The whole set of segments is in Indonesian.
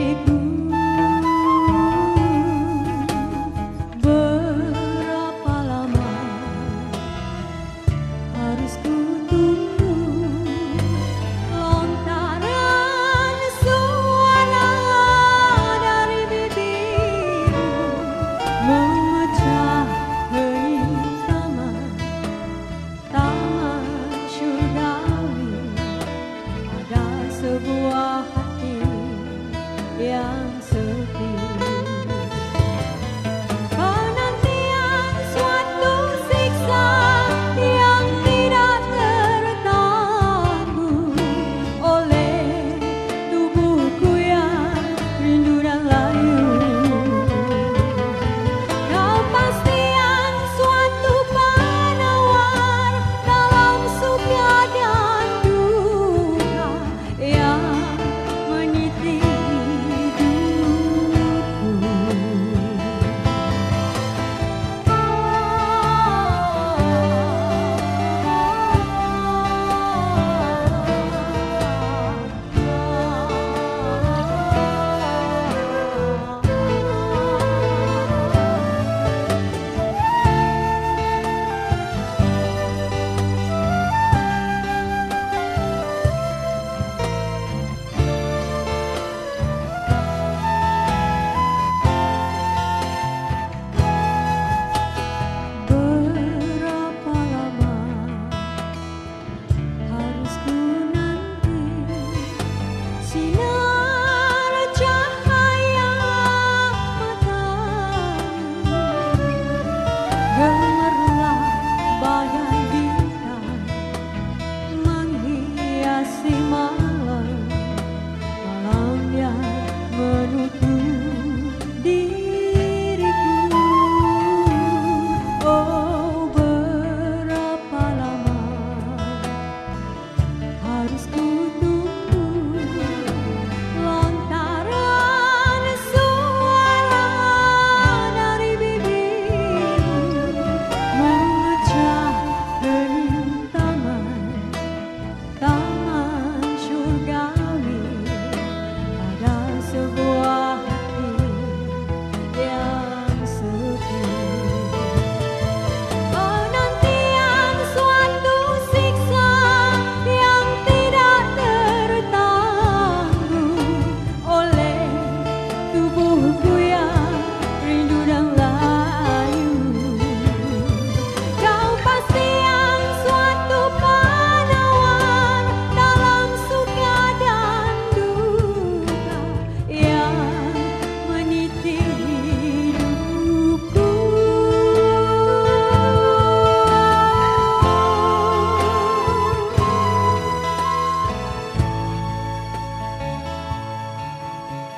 diriku. Berapa lama harus ku tunggu lontaran suara dari bibirmu memecah hening taman syurgawi pada sebuah hati yang sepi. Penantian suatu siksa yang tidak tertanggung oleh tubuhku yang rindu dan layu. Kepastian suatu penawar dalam suka dan duka yang meniti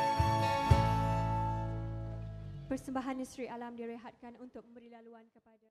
Persembahan Sri Alam direhatkan untuk memberi laluan kepada